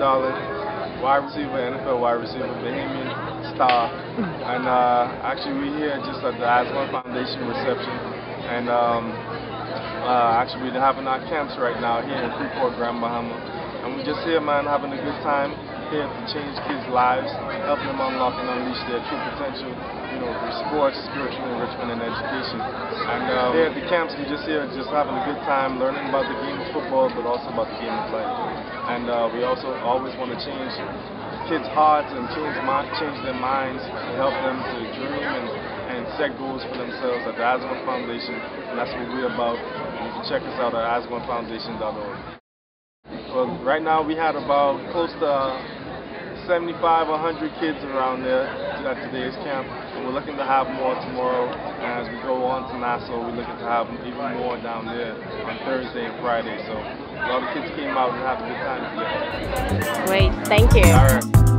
Darling, wide receiver, NFL wide receiver, Bahamian star. And actually we're here just at the As One Foundation reception. And actually we're having our camps right now here in Freeport, Bahama. And we're just here, man, having a good time. Here to change kids' lives, help them unlock and unleash their true potential, you know, through sports, spiritual enrichment, and education. And here at the camps, we're just here, just having a good time, learning about the game of football, but also about the game of life. And we also always want to change kids' hearts and change their minds and help them to dream and set goals for themselves at the As One Foundation. And that's what we're about. And you can check us out at asOneFoundation.org. Well, right now we had about close to 75 or 100 kids around there at today's camp, and we're looking to have more tomorrow. And as we go on to Nassau, we're looking to have even more down there on Thursday and Friday. So a lot of kids came out and had a good time together. Great, thank you. All right.